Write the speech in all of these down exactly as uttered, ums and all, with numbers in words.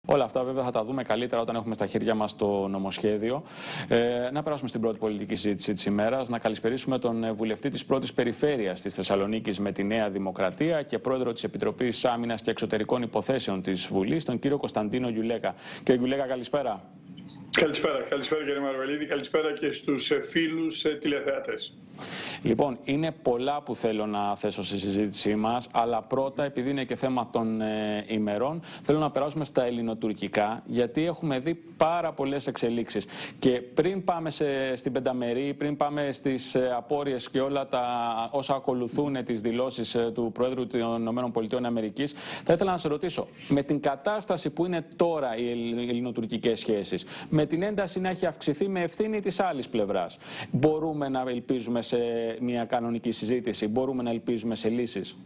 Όλα αυτά βέβαια θα τα δούμε καλύτερα όταν έχουμε στα χέρια μας το νομοσχέδιο. Ε, να περάσουμε στην πρώτη πολιτική συζήτηση της ημέρας. Να καλησπερίσουμε τον βουλευτή της πρώτης περιφέρειας της Θεσσαλονίκης με τη Νέα Δημοκρατία και πρόεδρο της Επιτροπής Άμυνας και Εξωτερικών Υποθέσεων της Βουλής, τον κύριο Κωνσταντίνο Γιουλέκα. Κύριε Γιουλέκα, καλησπέρα. Καλησπέρα, καλησπέρα κύριε Μαρβελίδη, καλησπέρα και στους φίλους τηλεθεατές. Λοιπόν, είναι πολλά που θέλω να θέσω στη συζήτησή μας, αλλά πρώτα, επειδή είναι και θέμα των ε, ημερών, θέλω να περάσουμε στα ελληνοτουρκικά, γιατί έχουμε δει πάρα πολλές εξελίξεις. Και πριν πάμε σε, στην Πενταμερή, πριν πάμε στις ε, απόρριες και όλα τα όσα ακολουθούν τις δηλώσεις ε, του Προέδρου των ΗΠΑ, θα ήθελα να σε ρωτήσω, με την κατάσταση που είναι τώρα οι ελληνοτουρκικές σχέσεις, με την ένταση να έχει αυξηθεί με ευθύνη της άλλης πλευράς, μπορούμε να ελπίζουμε σε μια κανονική συζήτηση, μπορούμε να ελπίζουμε σε λύσεις?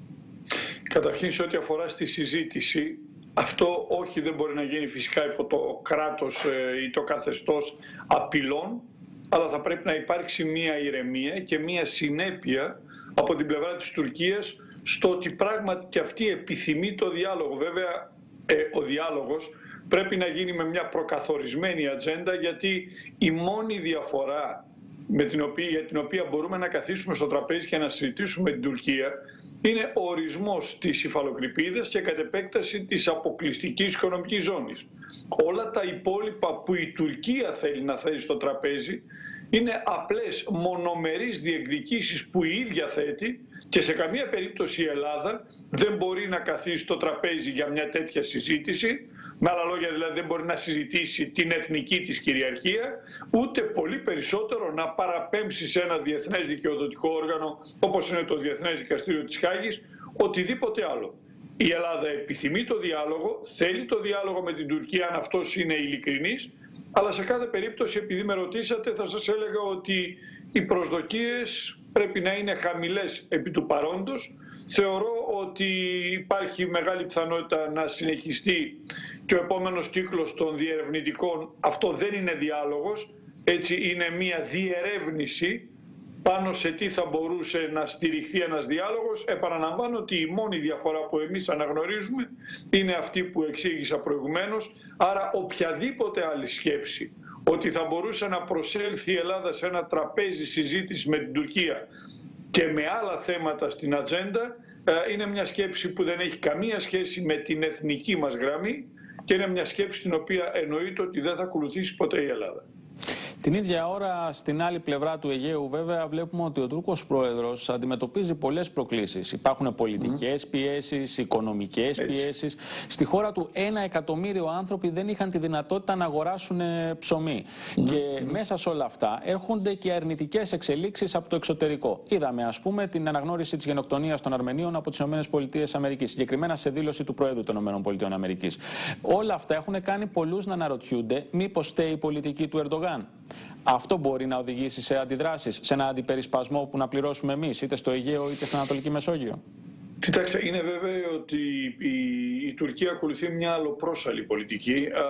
Καταρχήν, σε ό,τι αφορά στη συζήτηση, αυτό όχι δεν μπορεί να γίνει φυσικά υπό το κράτος ή το καθεστώς απειλών, αλλά θα πρέπει να υπάρξει μια ηρεμία και μια συνέπεια από την πλευρά της Τουρκίας στο ότι πράγματι και αυτή επιθυμεί το διάλογο. Βέβαια, ε, ο διάλογος πρέπει να γίνει με μια προκαθορισμένη ατζέντα, γιατί η μόνη διαφορά με την οποία, για την οποία μπορούμε να καθίσουμε στο τραπέζι και να συζητήσουμε την Τουρκία είναι ο ορισμός της υφαλοκρηπίδας και κατ' επέκταση της αποκλειστικής οικονομικής ζώνης. Όλα τα υπόλοιπα που η Τουρκία θέλει να θέσει στο τραπέζι είναι απλές μονομερείς διεκδικήσεις που η ίδια θέτει και σε καμία περίπτωση η Ελλάδα δεν μπορεί να καθίσει στο τραπέζι για μια τέτοια συζήτηση. Με άλλα λόγια, δηλαδή, δεν μπορεί να συζητήσει την εθνική της κυριαρχία, ούτε πολύ περισσότερο να παραπέμψει σε ένα διεθνές δικαιοδοτικό όργανο, όπως είναι το Διεθνές Δικαστήριο της Χάγης, οτιδήποτε άλλο. Η Ελλάδα επιθυμεί το διάλογο, θέλει το διάλογο με την Τουρκία, αν αυτός είναι ειλικρινής, αλλά σε κάθε περίπτωση, επειδή με ρωτήσατε, θα σας έλεγα ότι οι προσδοκίες πρέπει να είναι χαμηλές επί του παρόντος. Θεωρώ ότι υπάρχει μεγάλη πιθανότητα να συνεχιστεί και ο επόμενος κύκλος των διερευνητικών. Αυτό δεν είναι διάλογος, έτσι είναι μια διερεύνηση πάνω σε τι θα μπορούσε να στηριχθεί ένας διάλογος. Επαναλαμβάνω ότι η μόνη διαφορά που εμείς αναγνωρίζουμε είναι αυτή που εξήγησα προηγουμένως. Άρα οποιαδήποτε άλλη σκέψη ότι θα μπορούσε να προσέλθει η Ελλάδα σε ένα τραπέζι συζήτηση με την Τουρκία και με άλλα θέματα στην ατζέντα είναι μια σκέψη που δεν έχει καμία σχέση με την εθνική μας γραμμή και είναι μια σκέψη την οποία εννοείται ότι δεν θα ακολουθήσει ποτέ η Ελλάδα. Την ίδια ώρα, στην άλλη πλευρά του Αιγαίου, βέβαια, βλέπουμε ότι ο Τούρκος πρόεδρος αντιμετωπίζει πολλές προκλήσεις. Υπάρχουν πολιτικές mm. πιέσεις, οικονομικές Έτσι. πιέσεις. Στη χώρα του ένα εκατομμύριο άνθρωποι δεν είχαν τη δυνατότητα να αγοράσουν ψωμί. Mm. Και mm. μέσα σε όλα αυτά έρχονται και αρνητικές εξελίξεις από το εξωτερικό. Είδαμε, ας πούμε, την αναγνώριση της γενοκτονίας των Αρμενίων από τις ΗΠΑ, συγκεκριμένα σε δήλωση του Προέδρου των ΗΠΑ. Όλα αυτά έχουν κάνει πολλούς να αναρωτιούνται μήπως φταίει η πολιτική του Ερντογάν. Αυτό μπορεί να οδηγήσει σε αντιδράσεις, σε ένα αντιπερισπασμό που να πληρώσουμε εμείς, είτε στο Αιγαίο είτε στην Ανατολική Μεσόγειο? Κοιτάξτε, είναι βέβαιο ότι η, η Τουρκία ακολουθεί μια αλλοπρόσαλη πολιτική. Α,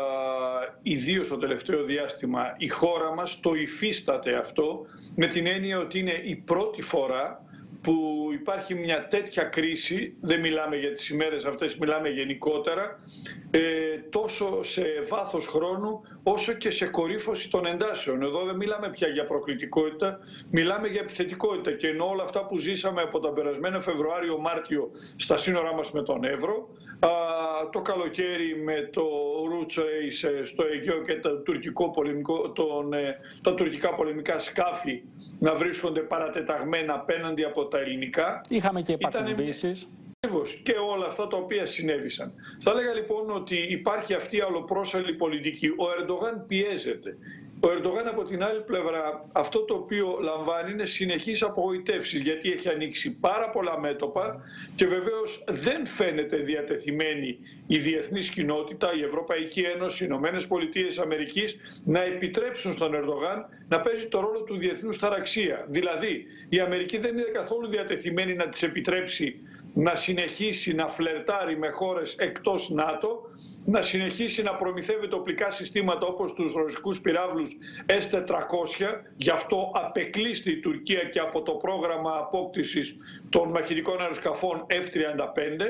ιδίως το τελευταίο διάστημα η χώρα μας το υφίσταται αυτό, με την έννοια ότι είναι η πρώτη φορά που υπάρχει μια τέτοια κρίση, δεν μιλάμε για τις ημέρες αυτές, μιλάμε γενικότερα, ε, τόσο σε βάθος χρόνου όσο και σε κορύφωση των εντάσεων. Εδώ δεν μιλάμε πια για προκλητικότητα, μιλάμε για επιθετικότητα, και ενώ όλα αυτά που ζήσαμε από τον περασμένο Φεβρουάριο-Μάρτιο στα σύνορά μας με τον Εύρο, α, το καλοκαίρι με το Roots Race στο Αιγαίο και τα, τουρκικό πολεμικό, τον, ε, τα τουρκικά πολεμικά σκάφη να βρίσκονται παρατεταγμένα απέναντι από τα ελληνικά. Είχαμε και επακριβήσεις. Και όλα αυτά τα οποία συνέβησαν. Θα έλεγα λοιπόν ότι υπάρχει αυτή η αλλοπρόσαλη πολιτική. Ο Ερντογάν πιέζεται. Ο Ερντογάν από την άλλη πλευρά αυτό το οποίο λαμβάνει είναι συνεχείς απογοητεύσεις, γιατί έχει ανοίξει πάρα πολλά μέτωπα και βεβαίως δεν φαίνεται διατεθειμένη η διεθνής κοινότητα, η Ευρωπαϊκή Ένωση, οι Ηνωμένες Πολιτείες Αμερικής να επιτρέψουν στον Ερντογάν να παίζει το ρόλο του διεθνούς ταραξία. Δηλαδή η Αμερική δεν είναι καθόλου διατεθειμένη να της επιτρέψει να συνεχίσει να φλερτάρει με χώρες εκτός ΝΑΤΟ, να συνεχίσει να προμηθεύεται οπλικά συστήματα όπως τους ρωσικούς πυράβλους ες τετρακόσια, γι' αυτό απεκλείστη η Τουρκία και από το πρόγραμμα απόκτησης των μαχητικών αεροσκαφών εφ τριάντα πέντε,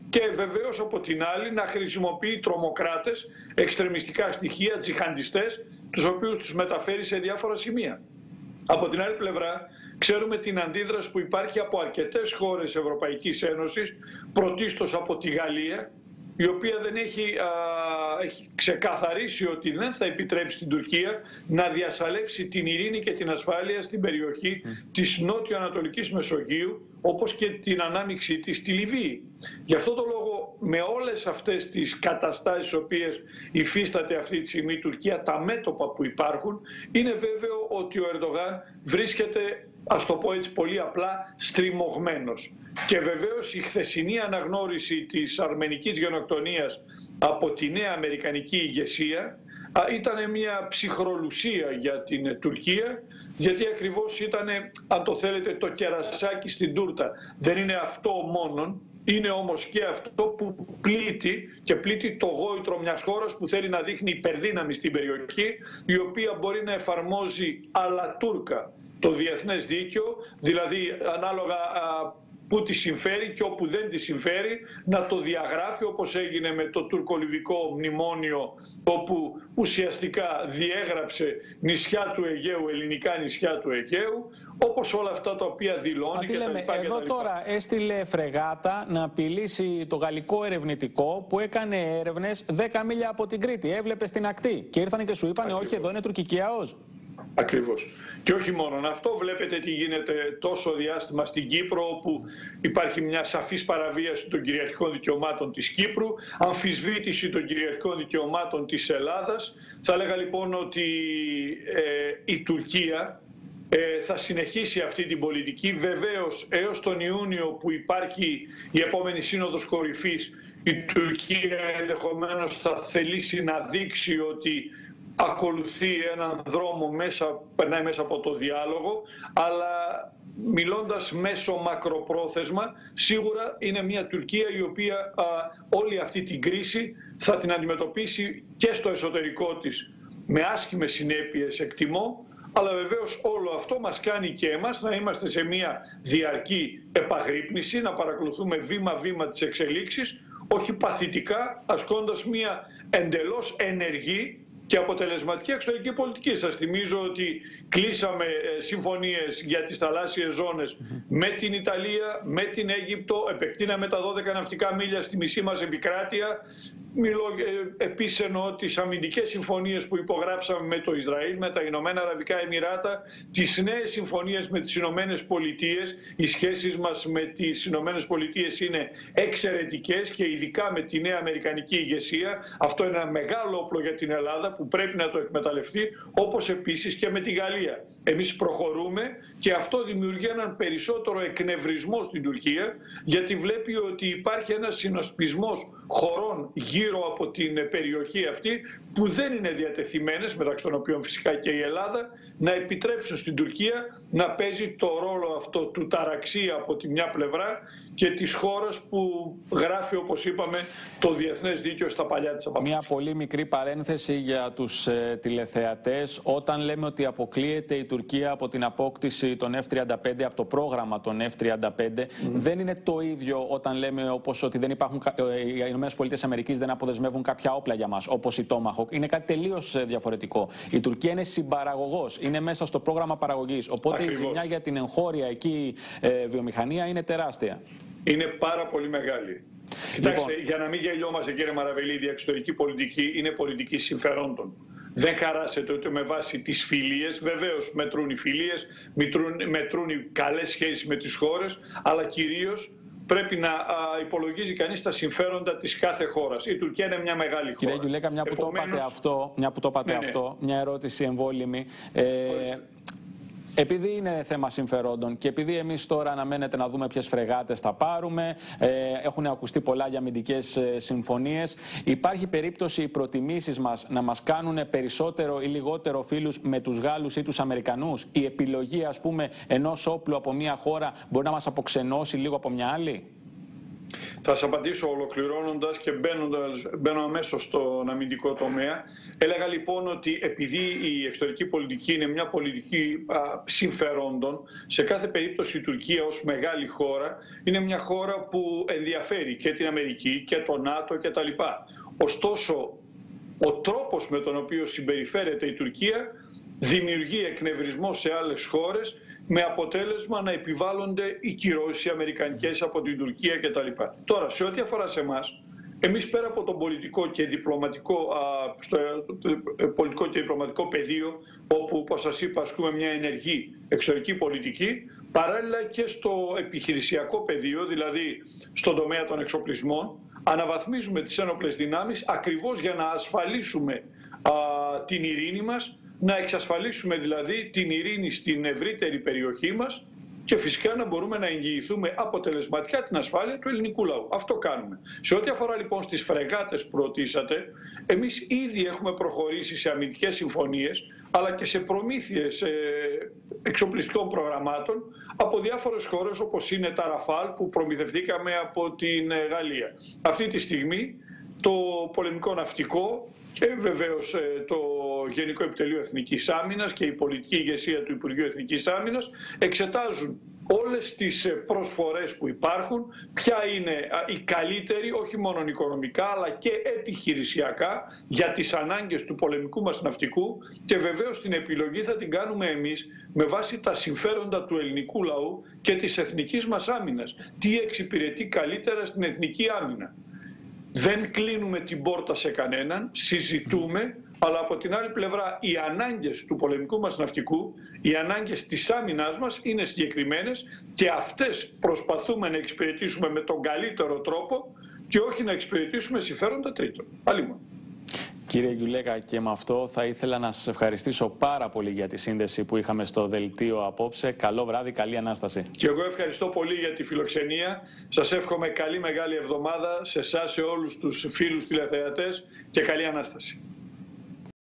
και βεβαίως από την άλλη να χρησιμοποιεί τρομοκράτες, εξτρεμιστικά στοιχεία, τζιχαντιστές, τους οποίους τους μεταφέρει σε διάφορα σημεία. Από την άλλη πλευρά, ξέρουμε την αντίδραση που υπάρχει από αρκετές χώρες Ευρωπαϊκής Ένωσης, πρωτίστως από τη Γαλλία, η οποία δεν έχει, α, έχει ξεκαθαρίσει ότι δεν θα επιτρέψει στην Τουρκία να διασαλεύσει την ειρήνη και την ασφάλεια στην περιοχή mm. της νότιο-ανατολικής Μεσογείου, όπως και την ανάμειξή της στη Λιβύη. Γι' αυτό το λόγο, με όλες αυτές τις καταστάσεις οποίες υφίσταται αυτή τη στιγμή η Τουρκία, τα μέτωπα που υπάρχουν, είναι βέβαιο ότι ο Ερντογάν βρίσκεται, ας το πω έτσι πολύ απλά, στριμωγμένος. Και βεβαίως η χθεσινή αναγνώριση της αρμενικής γενοκτονίας από τη νέα αμερικανική ηγεσία ήταν μια ψυχρολουσία για την Τουρκία, γιατί ακριβώς ήταν, αν το θέλετε, το κερασάκι στην τούρτα. Δεν είναι αυτό μόνον, είναι όμως και αυτό που πλήττει και πλήττει το γόητρο μιας χώρας που θέλει να δείχνει υπερδύναμη στην περιοχή, η οποία μπορεί να εφαρμόζει αλατούρκα το διεθνές δίκαιο, δηλαδή ανάλογα που τη συμφέρει και όπου δεν τη συμφέρει να το διαγράφει, όπως έγινε με το τουρκολιβικό μνημόνιο, όπου ουσιαστικά διέγραψε νησιά του Αιγαίου, ελληνικά νησιά του Αιγαίου, όπως όλα αυτά τα οποία δηλώνει και τα λοιπά. Εδώ τώρα έστειλε φρεγάτα να απειλήσει το γαλλικό ερευνητικό που έκανε έρευνες δέκα μίλια από την Κρήτη. Έβλεπε στην ακτή και ήρθαν και σου είπαν όχι, εδώ είναι τουρκική ΑΟΣ. Ακριβώς. Και όχι μόνο αυτό, βλέπετε τι γίνεται τόσο διάστημα στην Κύπρο, όπου υπάρχει μια σαφής παραβίαση των κυριαρχικών δικαιωμάτων της Κύπρου, αμφισβήτηση των κυριαρχικών δικαιωμάτων της Ελλάδας. Θα έλεγα λοιπόν ότι ε, η Τουρκία ε, θα συνεχίσει αυτή την πολιτική. Βεβαίως έως τον Ιούνιο που υπάρχει η επόμενη σύνοδος κορυφής, η Τουρκία ενδεχομένως θα θελήσει να δείξει ότι ακολουθεί έναν δρόμο, μέσα, περνάει μέσα από το διάλογο, αλλά μιλώντας μέσω μακροπρόθεσμα, σίγουρα είναι μια Τουρκία η οποία α, όλη αυτή την κρίση θα την αντιμετωπίσει και στο εσωτερικό της με άσχημες συνέπειες, εκτιμώ, αλλά βεβαίως όλο αυτό μας κάνει και εμάς να είμαστε σε μια διαρκή επαγρύπνηση, να παρακολουθούμε βήμα-βήμα τις εξελίξεις, όχι παθητικά, ασκώντας μια εντελώς ενεργή και αποτελεσματική εξωτερική πολιτική. Σας θυμίζω ότι κλείσαμε συμφωνίες για τις θαλάσσιες ζώνες με την Ιταλία, με την Αίγυπτο, επεκτείναμε τα δώδεκα ναυτικά μίλια στη μισή μας επικράτεια. Μιλώ, ε, επίσης εννοώ τις αμυντικές συμφωνίες που υπογράψαμε με το Ισραήλ, με τα Ηνωμένα Αραβικά Εμιράτα, τις νέες συμφωνίες με τις Ηνωμένες Πολιτείες. Οι σχέσεις μας με τις Ηνωμένες Πολιτείες είναι εξαιρετικές και ειδικά με τη νέα αμερικανική ηγεσία. Αυτό είναι ένα μεγάλο όπλο για την Ελλάδα που πρέπει να το εκμεταλλευτεί, όπως επίσης και με τη Γαλλία. Εμείς προχωρούμε και αυτό δημιουργεί έναν περισσότερο εκνευρισμό στην Τουρκία, γιατί βλέπει ότι υπάρχει ένας συνασπισμός χωρών γύρω από την περιοχή αυτή που δεν είναι διατεθειμένες, μεταξύ των οποίων φυσικά και η Ελλάδα, να επιτρέψουν στην Τουρκία να παίζει το ρόλο αυτό του ταραξία από τη μια πλευρά και της χώρας που γράφει, όπως είπαμε, το διεθνές δίκαιο στα παλιά της απαιτήσεις. Μια πολύ μικρή παρένθεση για τους ε, τηλεθεατές. Όταν λέμε ότι αποκλείεται η Τουρκία από την απόκτηση των εφ τριάντα πέντε, από το πρόγραμμα των εφ τριάντα πέντε, mm. δεν είναι το ίδιο όταν λέμε όπως ότι δεν υπάρχουν, ε, οι Ηνωμένες Πολιτείες Αμερικής δεν αποδεσμεύουν κάποια όπλα για μας, όπως η Tomahawk. Είναι κάτι τελείως διαφορετικό. Η Τουρκία είναι συμπαραγωγός, είναι μέσα στο πρόγραμμα παραγωγής. Οπότε Ακριβώς. η ζημιά για την εγχώρια εκεί ε, βιομηχανία είναι τεράστια. Είναι πάρα πολύ μεγάλη. Κοιτάξτε, λοιπόν, για να μην γελιόμαστε, κύριε Μαραβελίδη, η εξωτερική πολιτική είναι πολιτική συμφερόντων. Δεν χαράσεται ούτε με βάση τις φιλίες, βεβαίως μετρούν οι φιλίες, μετρούν, μετρούν οι καλές σχέσεις με τις χώρες, αλλά κυρίως πρέπει να α, υπολογίζει κανείς τα συμφέροντα της κάθε χώρας. Η Τουρκία είναι μια μεγάλη χώρα. Κύριε Γκιουλέκα, μια που Επομένως... το είπατε αυτό, μια, που το είπατε ναι, αυτό, ναι. μια ερώτηση εμβόλυμη. Ε, Επειδή είναι θέμα συμφερόντων και επειδή εμείς τώρα αναμένεται να δούμε ποιες φρεγάτες θα πάρουμε, ε, έχουν ακουστεί πολλά για αμυντικές ε, συμφωνίες, υπάρχει περίπτωση οι προτιμήσεις μας να μας κάνουν περισσότερο ή λιγότερο φίλους με τους Γάλλους ή τους Αμερικανούς? Η επιλογή, ας πούμε, ενός όπλου από μια χώρα μπορεί να μας αποξενώσει λίγο από μια άλλη? Θα σας απαντήσω ολοκληρώνοντας και μπαίνοντας, μπαίνω αμέσως στον αμυντικό τομέα. Έλεγα λοιπόν ότι επειδή η εξωτερική πολιτική είναι μια πολιτική α, συμφερόντων, σε κάθε περίπτωση η Τουρκία ως μεγάλη χώρα είναι μια χώρα που ενδιαφέρει και την Αμερική και το ΝΑΤΟ κτλ. Ωστόσο, ο τρόπος με τον οποίο συμπεριφέρεται η Τουρκία δημιουργεί εκνευρισμό σε άλλες χώρες, με αποτέλεσμα να επιβάλλονται οι κυρώσεις οι αμερικανικές από την Τουρκία κτλ. Τώρα, σε ό,τι αφορά σε εμάς, εμείς πέρα από τον πολιτικό και διπλωματικό, α, στο, το, πολιτικό και διπλωματικό πεδίο, όπου, όπως σας είπα, ασκούμε μια ενεργή εξωτερική πολιτική, παράλληλα και στο επιχειρησιακό πεδίο, δηλαδή στον τομέα των εξοπλισμών, αναβαθμίζουμε τις ένοπλες δυνάμεις ακριβώς για να ασφαλίσουμε α, την ειρήνη μας, να εξασφαλίσουμε δηλαδή την ειρήνη στην ευρύτερη περιοχή μας και φυσικά να μπορούμε να εγγυηθούμε αποτελεσματικά την ασφάλεια του ελληνικού λαού. Αυτό κάνουμε. Σε ό,τι αφορά λοιπόν στις φρεγάτες που ρωτήσατε, εμείς ήδη έχουμε προχωρήσει σε αμυντικές συμφωνίες, αλλά και σε προμήθειες ε, εξοπλιστικών προγραμμάτων από διάφορες χώρες, όπως είναι τα Ραφάλ που προμηθευτήκαμε από την ε, Γαλλία. Αυτή τη στιγμή το πολεμικό ναυτικό και βεβαίως το Γενικό Επιτελείο Εθνικής Άμυνας και η πολιτική ηγεσία του Υπουργείου Εθνικής Άμυνας εξετάζουν όλες τις προσφορές που υπάρχουν, ποια είναι η καλύτερη, όχι μόνο οικονομικά αλλά και επιχειρησιακά για τις ανάγκες του πολεμικού μας ναυτικού, και βεβαίως την επιλογή θα την κάνουμε εμείς με βάση τα συμφέροντα του ελληνικού λαού και της εθνικής μας άμυνας. Τι εξυπηρετεί καλύτερα στην εθνική άμυνα. Δεν κλείνουμε την πόρτα σε κανέναν, συζητούμε, αλλά από την άλλη πλευρά οι ανάγκες του πολεμικού μας ναυτικού, οι ανάγκες της άμυνάς μας είναι συγκεκριμένες και αυτές προσπαθούμε να εξυπηρετήσουμε με τον καλύτερο τρόπο και όχι να εξυπηρετήσουμε συμφέροντα τρίτων. Αλλήμον. Κύριε Γιουλέκα, και με αυτό θα ήθελα να σας ευχαριστήσω πάρα πολύ για τη σύνδεση που είχαμε στο δελτίο απόψε. Καλό βράδυ, καλή Ανάσταση. Και εγώ ευχαριστώ πολύ για τη φιλοξενία. Σας εύχομαι καλή μεγάλη εβδομάδα σε εσάς, σε όλους τους φίλους τηλεθεατές, και καλή Ανάσταση.